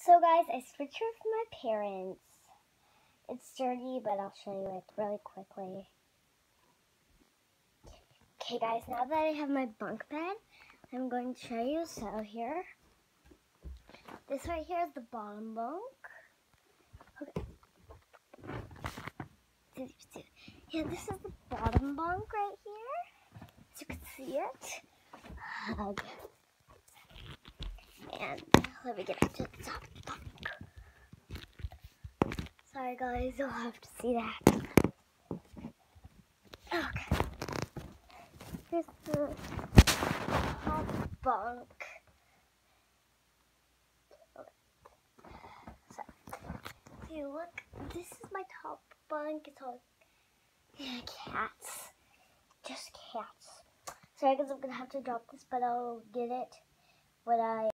So guys, I switched with my parents. It's dirty, but I'll show you it really quickly. Okay guys, now that I have my bunk bed, I'm going to show you. So here, this right here is the bottom bunk. Okay. Yeah, this is the bottom bunk right here. As you can see it. Hug. And let me get up to the top bunk. Sorry guys, you'll have to see that. Okay. Here's the top bunk. Okay. So, see, look, this is my top bunk. It's all cats. Just cats. Sorry guys, I'm gonna have to drop this, but I'll get it when I